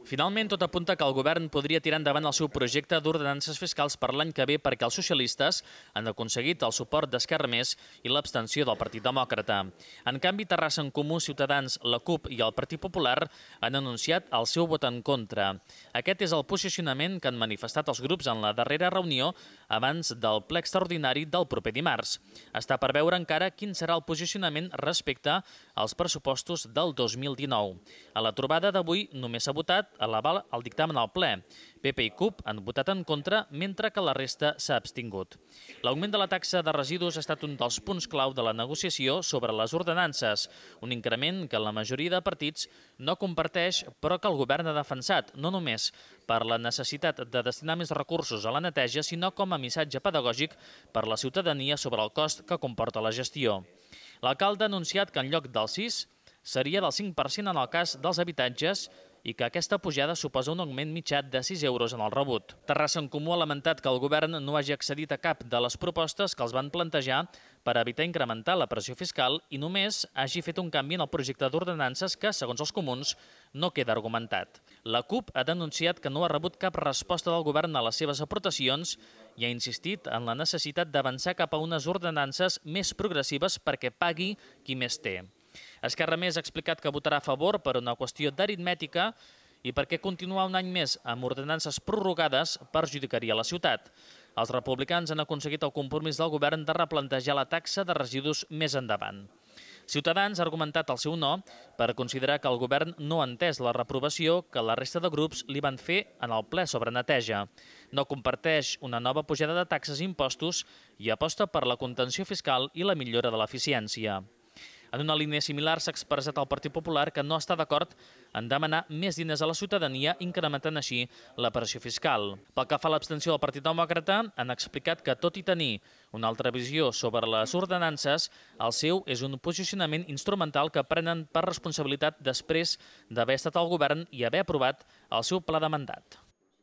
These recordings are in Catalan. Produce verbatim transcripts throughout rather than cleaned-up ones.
Finalment, tot apunta que el govern podria tirar endavant el seu projecte d'ordenances fiscals per l'any que ve perquè els socialistes han aconseguit el suport d'Esquerra Més i l'abstenció del Partit Demòcrata. En canvi, Terrassa en Comú, Ciutadans, la CUP i el Partit Popular han anunciat el seu vot en contra. Aquest és el posicionament que han manifestat els grups en la darrera reunió abans del ple extraordinari del proper dimarts. Està per veure encara quin serà el posicionament respecte als pressupostos del dos mil dinou. A la trobada d'avui només s'ha votat a l'aval al dictamen al ple. P P i CUP han votat en contra, mentre que la resta s'ha abstingut. L'augment de la taxa de residus ha estat un dels punts clau de la negociació sobre les ordenances, un increment que la majoria de partits no comparteix, però que el govern ha defensat, no només per la necessitat de destinar més recursos a la neteja, sinó com a missatge pedagògic per la ciutadania sobre el cost que comporta la gestió. L'alcalde ha anunciat que en lloc del sis seria del cinc per cent en el cas dels habitatges i que aquesta pujada suposa un augment mitjà de sis euros en el rebut. Terrassa en Comú ha lamentat que el govern no hagi accedit a cap de les propostes que els van plantejar per evitar incrementar la pressió fiscal i només hagi fet un canvi en el projecte d'ordenances que, segons els comuns, no queda argumentat. La CUP ha denunciat que no ha rebut cap resposta del govern a les seves aportacions i ha insistit en la necessitat d'avançar cap a unes ordenances més progressives perquè pagui qui més té. Esquerra Més ha explicat que votarà a favor per una qüestió d'aritmètica i perquè continuar un any més amb ordenances prorrogades perjudicaria la ciutat. Els republicans han aconseguit el compromís del govern de replantejar la taxa de residus més endavant. Ciutadans ha argumentat el seu no per considerar que el govern no ha entès la reprovació que la resta de grups li van fer en el ple sobre neteja. No comparteix una nova pujada de taxes i impostos i aposta per la contenció fiscal i la millora de l'eficiència. En una línia similar s'ha expressat el Partit Popular que no està d'acord en demanar més diners a la ciutadania, incrementant així la pressió fiscal. Pel que fa a l'abstenció del Partit Demòcrata, han explicat que, tot i tenir una altra visió sobre les ordenances, el seu és un posicionament instrumental que prenen per responsabilitat després d'haver estat al govern i haver aprovat el seu pla de mandat.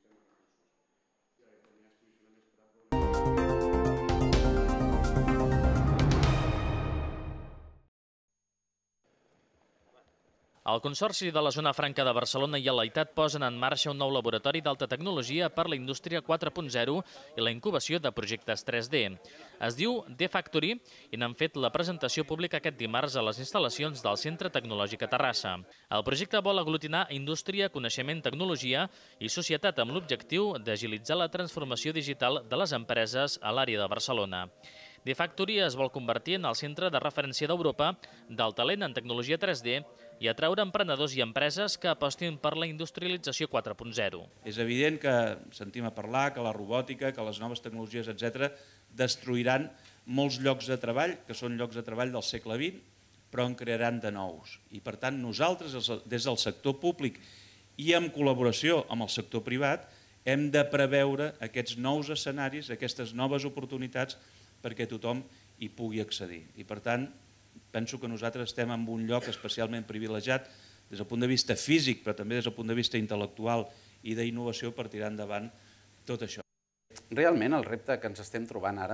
El Consorci de la Zona Franca de Barcelona i l'Aitat posen en marxa un nou laboratori d'alta tecnologia per la indústria quatre punt zero i la incubació de projectes tres D. Es diu The Factory i n'han fet la presentació pública aquest dimarts a les instal·lacions del Centre Tecnològic a Terrassa. El projecte vol aglutinar indústria, coneixement, tecnologia i societat amb l'objectiu d'agilitzar la transformació digital de les empreses a l'àrea de Barcelona. The Factory es vol convertir en el centre de referència d'Europa del talent en tecnologia tres D i atraure emprenedors i empreses que apostin per la industrialització quatre punt zero. És evident que sentim a parlar que la robòtica, que les noves tecnologies, etcètera, destruiran molts llocs de treball, que són llocs de treball del segle vint, però en crearan de nous. I per tant, nosaltres, des del sector públic i en col·laboració amb el sector privat, hem de preveure aquests nous escenaris, aquestes noves oportunitats perquè tothom hi pugui accedir. I per tant, penso que nosaltres estem en un lloc especialment privilegiat des del punt de vista físic, però també des del punt de vista intel·lectual i d'innovació per tirar endavant tot això. Realment el repte que ens estem trobant ara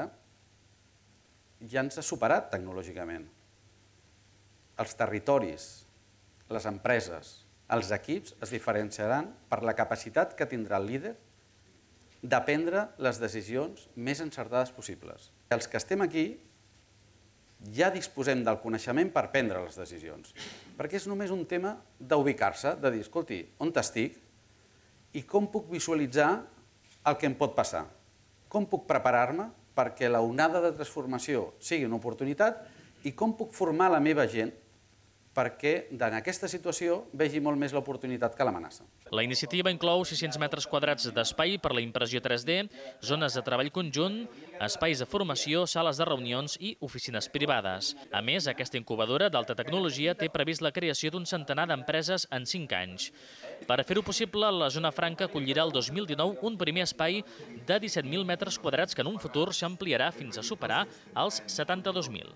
ja ens ha superat tecnològicament. Els territoris, les empreses, els equips es diferenciaran per la capacitat que tindrà el líder de prendre les decisions més encertades possibles. Els que estem aquí ja disposem del coneixement per prendre les decisions, perquè és només un tema d'ubicar-se, de dir, escolti, on estic i com puc visualitzar el que em pot passar, com puc preparar-me perquè l'onada de transformació sigui una oportunitat i com puc formar la meva gent perquè en aquesta situació vegi molt més l'oportunitat que l'amenaça. La iniciativa inclou sis-cents metres quadrats d'espai per la impressió tres D, zones de treball conjunt, espais de formació, sales de reunions i oficines privades. A més, aquesta incubadora d'alta tecnologia té previst la creació d'un centenar d'empreses en cinc anys. Per fer-ho possible, la Zona Franca acollirà el dos mil dinou un primer espai de disset mil metres quadrats que en un futur s'ampliarà fins a superar els setanta-dos mil.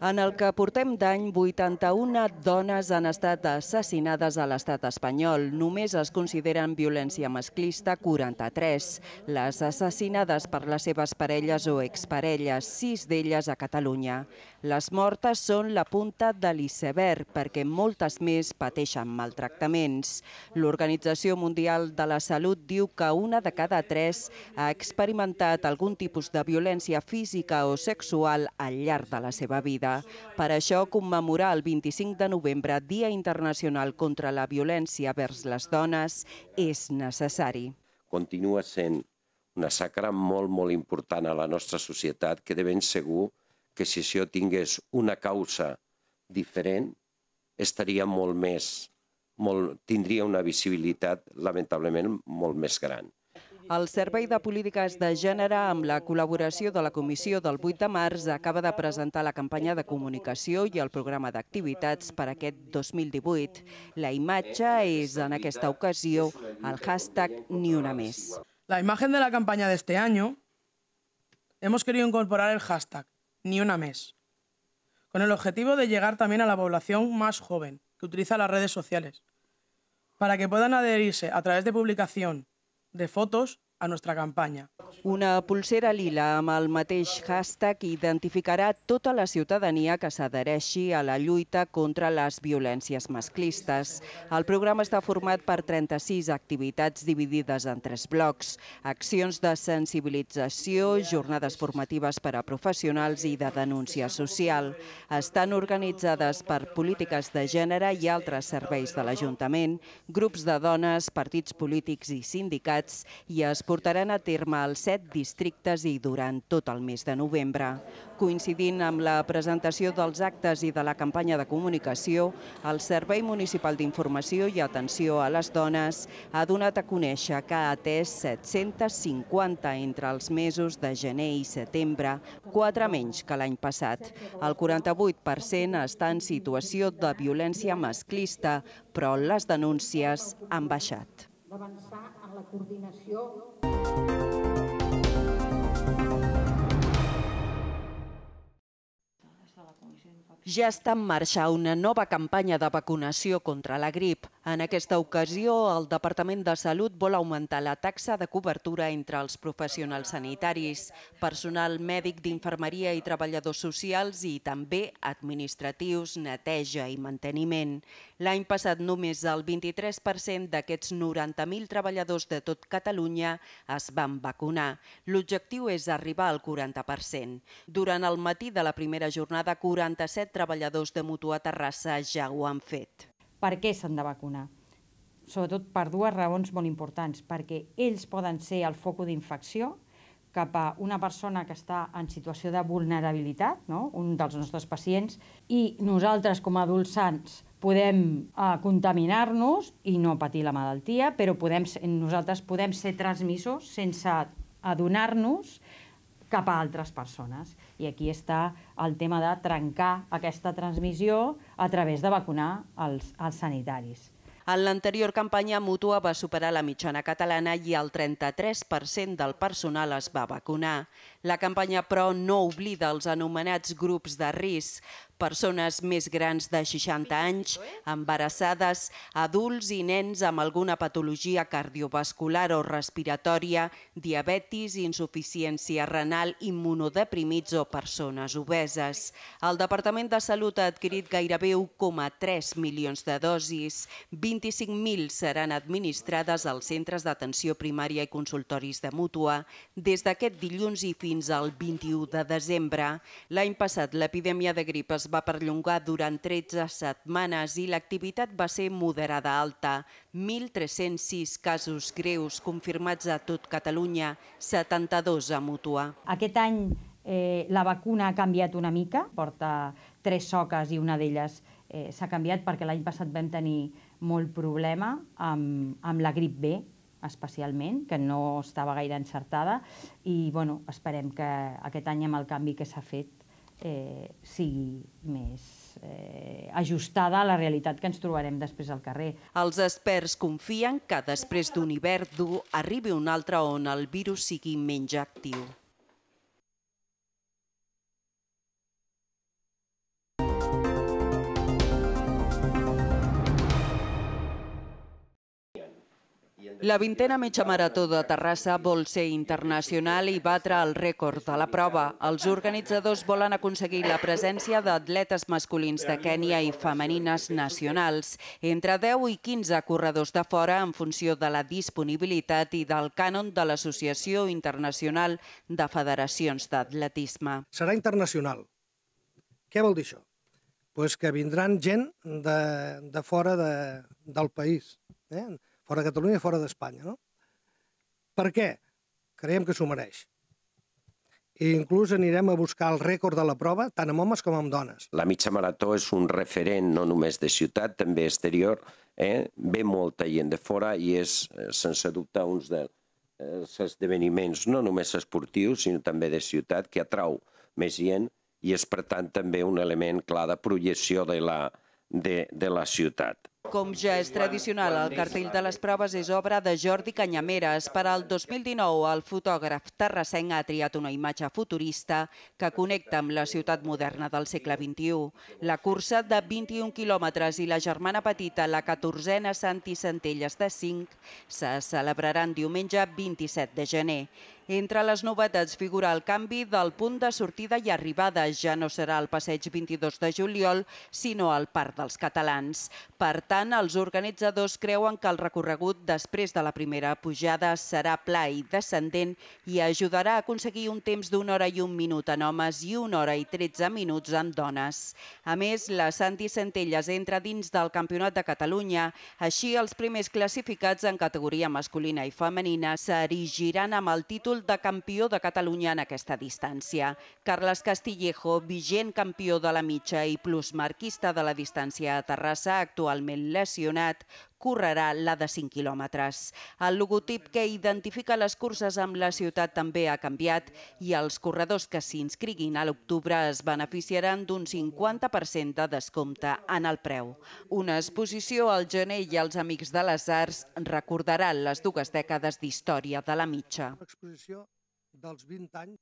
En el que portem d'any, vuitanta-una dones han estat assassinades a l'estat espanyol. Només es consideren violència masclista quaranta-tres. Les assassinades per les seves parelles o exparelles, sis d'elles a Catalunya. Les mortes són la punta de l'iceberg, perquè moltes més pateixen maltractaments. L'Organització Mundial de la Salut diu que una de cada tres ha experimentat algun tipus de violència física o sexual al llarg de la seva vida. Per això, commemorar el vint-i-cinc de novembre, Dia Internacional contra la Violència vers les Dones, és necessari. Continua sent una xacra molt, molt important a la nostra societat, que de ben segur que si això tingués una causa diferent, estaria molt més, molt, tindria una visibilitat, lamentablement, molt més gran. El Servei de Polítiques de Gènere, amb la col·laboració de la Comissió del vuit de març, acaba de presentar la campanya de comunicació i el programa d'activitats per aquest dos mil divuit. La imatge és, en aquesta ocasió, el hashtag Ni una més. La imagen de la campaña de este año hemos querido incorporar el hashtag Ni una més, con el objetivo de llegar también a la población más joven que utiliza las redes sociales, para que puedan adherirse a través de publicación de fotos a nuestra campaña. Una pulsera lila amb el mateix hashtag identificarà tota la ciutadania que s'adhereixi a la lluita contra les violències masclistes. El programa està format per trenta-sis activitats dividides en tres blocs: accions de sensibilització, jornades formatives per a professionals i de denúncia social. Estan organitzades per polítiques de gènere i altres serveis de l'Ajuntament, grups de dones, partits polítics i sindicats, i es portaran a terme als set districtes i durant tot el mes de novembre. Coincidint amb la presentació dels actes i de la campanya de comunicació, el Servei Municipal d'Informació i Atenció a les Dones ha donat a conèixer que ha atès set-cents cinquanta entre els mesos de gener i setembre, quatre menys que l'any passat. El quaranta-vuit per cent està en situació de violència masclista, però les denúncies han baixat. D'avançar en la coordinació. Ja està en marxa una nova campanya de vacunació contra la grip. En aquesta ocasió, el Departament de Salut vol augmentar la taxa de cobertura entre els professionals sanitaris, personal mèdic d'infermeria i treballadors socials i també administratius, neteja i manteniment. L'any passat només el vint-i-tres per cent d'aquests noranta mil treballadors de tot Catalunya es van vacunar. L'objectiu és arribar al quaranta per cent. Durant el matí de la primera jornada, quaranta-set treballadors de Mutua Terrassa ja ho han fet. Per què s'han de vacunar? Sobretot per dues raons molt importants, perquè ells poden ser el foc d'infecció cap a una persona que està en situació de vulnerabilitat, no? Un dels nostres pacients, i nosaltres com a adults sans podem eh, contaminar-nos i no patir la malaltia, però podem, nosaltres podem ser transmissors sense adonar-nos cap a altres persones. I aquí està el tema de trencar aquesta transmissió a través de vacunar els, els sanitaris. En l'anterior campanya, Mutua va superar la mitjana catalana i el trenta-tres per cent del personal es va vacunar. La campanya, però, no oblida els anomenats grups de risc, persones més grans de seixanta anys, embarassades, adults i nens amb alguna patologia cardiovascular o respiratòria, diabetis, insuficiència renal, immunodeprimits o persones obeses. El Departament de Salut ha adquirit gairebé u coma tres milions de dosis, vint-i-cinc mil seran administrades als centres d'atenció primària i consultoris de Mútua des d'aquest dilluns i fins al vint-i-u de desembre. L'any passat l'epidèmia de grip es va perllongar durant tretze setmanes i l'activitat va ser moderada alta. mil tres-cents sis casos greus confirmats a tot Catalunya, setanta-dos a Mútua. Aquest any eh, la vacuna ha canviat una mica, porta tres soques i una d'elles eh, s'ha canviat perquè l'any passat vam tenir molt problema amb, amb la grip B, especialment, que no estava gaire encertada, i bueno, esperem que aquest any amb el canvi que s'ha fet eh, sigui més eh, ajustada a la realitat que ens trobarem després al carrer. Els experts confien que després d'un hivern dur arribi un altre on el virus sigui menys actiu. La vintena mitja marató de Terrassa vol ser internacional i batre el rècord de la prova. Els organitzadors volen aconseguir la presència d'atletes masculins de Kènia i femenines nacionals, entre deu i quinze corredors de fora en funció de la disponibilitat i del cànon de l'Associació Internacional de Federacions d'Atletisme. Serà internacional. Què vol dir això? Pues que vindran gent de, de fora de, del país, eh? Fora de Catalunya i fora d'Espanya, no? Per què? Creiem que s'ho mereix. I inclús anirem a buscar el rècord de la prova, tant amb homes com amb dones. La mitja marató és un referent no només de ciutat, també exterior. Eh? Ve molta gent de fora i és, sense dubte, uns dels esdeveniments no només esportius, sinó també de ciutat, que atrau més gent i és, per tant, també un element clar de projecció de la, de, de la ciutat. Com ja és tradicional, el cartell de les proves és obra de Jordi Canyameres. Per al dos mil dinou, el fotògraf terrassenc ha triat una imatge futurista que connecta amb la ciutat moderna del segle vint-i-u. La cursa de vint-i-un quilòmetres i la germana petita, la catorzena Sant i Centelles de cinc, se celebraran diumenge vint-i-set de gener. Entre les novetats figura el canvi del punt de sortida i arribada. Ja no serà el passeig vint-i-dos de juliol, sinó al Parc dels Catalans. Per tant, els organitzadors creuen que el recorregut després de la primera pujada serà pla i descendent i ajudarà a aconseguir un temps d'una hora i un minut en homes i una hora i tretze minuts en dones. A més, la Sant i Centelles entra dins del Campionat de Catalunya. Així, els primers classificats en categoria masculina i femenina s'erigiran amb el títol de campió de Catalunya en aquesta distància. Carles Castillejo, vigent campió de la mitja i plusmarquista de la distància a Terrassa, actualment lesionat, correrà la de cinc quilòmetres. El logotip que identifica les curses amb la ciutat també ha canviat i els corredors que s'inscriguin a l'octubre es beneficiaran d'un cinquanta per cent de descompte en el preu. Una exposició al gener i els Amics de les Arts recordaran les dues dècades d'història de la mitja. Una exposició dels vint anys.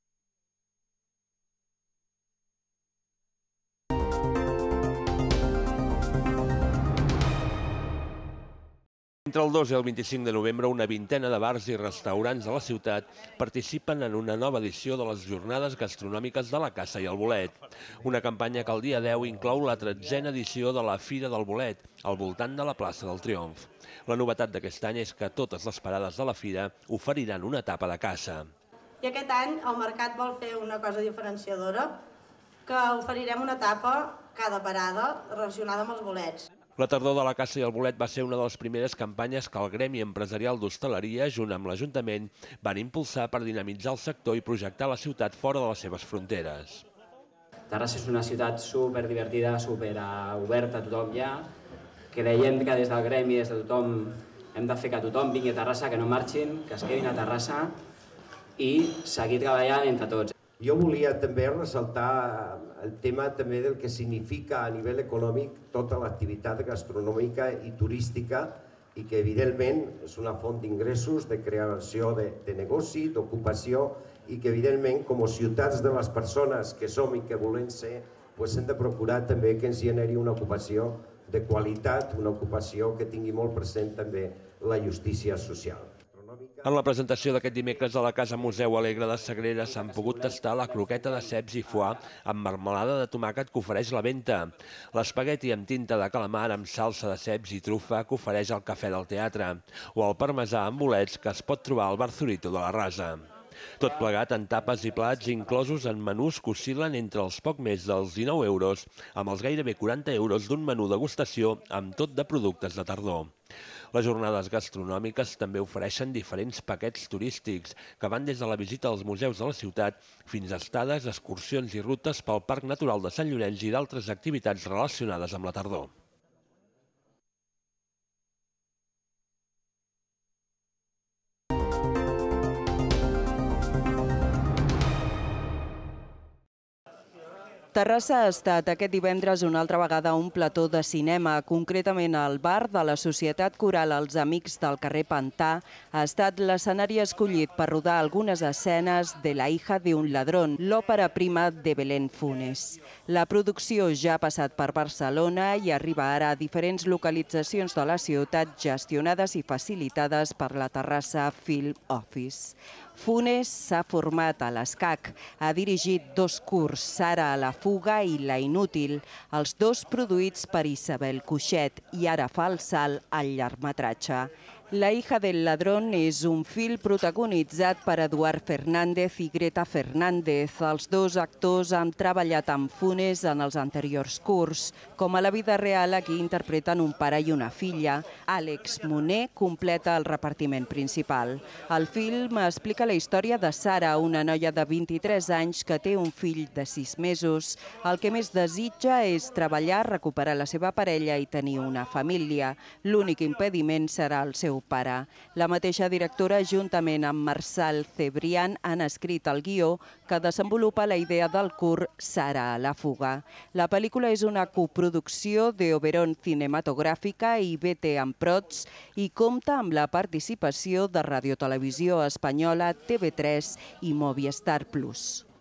Entre el dos i el vint-i-cinc de novembre, una vintena de bars i restaurants de la ciutat participen en una nova edició de les Jornades Gastronòmiques de la Caça i el Bolet. Una campanya que el dia deu inclou la tretzena edició de la Fira del Bolet, al voltant de la plaça del Triomf. La novetat d'aquest any és que totes les parades de la fira oferiran una etapa de caça. I aquest any el mercat vol fer una cosa diferenciadora, que oferirem una etapa cada parada relacionada amb els bolets. La tardor de la caça i el bolet va ser una de les primeres campanyes que el Gremi Empresarial d'Hostaleria, junt amb l'Ajuntament, van impulsar per dinamitzar el sector i projectar la ciutat fora de les seves fronteres. Terrassa és una ciutat superdivertida, superoberta a tothom ja, que dèiem que des del Gremi, des de tothom, hem de fer que tothom vingui a Terrassa, que no marxin, que es quedin a Terrassa i seguir treballant entre tots. Jo volia també ressaltar el tema també del que significa a nivell econòmic tota l'activitat gastronòmica i turística i que evidentment és una font d'ingressos, de creació de, de negoci, d'ocupació i que evidentment com a ciutats de les persones que som i que volem ser pues hem de procurar també que ens generi una ocupació de qualitat, una ocupació que tingui molt present també la justícia social. En la presentació d'aquest dimecres a la Casa Museu Alegre de Sagrera s'han pogut tastar la croqueta de ceps i foie amb marmelada de tomàquet que ofereix la venta, l'espagueti amb tinta de calamar amb salsa de ceps i trufa que ofereix el Cafè del Teatre, o el parmesà amb bolets que es pot trobar al Bar Zurito de la Rasa. Tot plegat en tapes i plats inclosos en menús que oscil·len entre els poc més dels dinou euros, amb els gairebé quaranta euros d'un menú degustació amb tot de productes de tardor. Les jornades gastronòmiques també ofereixen diferents paquets turístics que van des de la visita als museus de la ciutat fins a estades, excursions i rutes pel Parc Natural de Sant Llorenç i d'altres activitats relacionades amb la tardor. Terrassa ha estat aquest divendres una altra vegada un plató de cinema, concretament al bar de la Societat Coral Els Amics del carrer Pantà ha estat l'escenari escollit per rodar algunes escenes de La hija de un ladrón, l'òpera prima de Belén Funes. La producció ja ha passat per Barcelona i arriba ara a diferents localitzacions de la ciutat gestionades i facilitades per la Terrassa Film Office. Funes s'ha format a l'ESCAC, ha dirigit dos curts, Sara a la fuga i La inútil, els dos produïts per Isabel Cuixet, i ara fa el salt al llargmetratge. La hija del ladrón és un film protagonitzat per Eduard Fernández i Greta Fernández. Els dos actors han treballat amb Funes en els anteriors curts. Com a la vida real, aquí interpreten un pare i una filla. Àlex Moner completa el repartiment principal. El film explica la història de Sara, una noia de vint-i-tres anys que té un fill de sis mesos. El que més desitja és treballar, recuperar la seva parella i tenir una família. L'únic impediment serà el seu pare. La mateixa directora, juntament amb Marçal Cebrián, han escrit el guió que desenvolupa la idea del curt Sara a la fuga. La pel·lícula és una coproducció d'Oberon Cinematogràfica i B T Amprods i compta amb la participació de Radiotelevisió Espanyola, T V tres i Movistar Plus.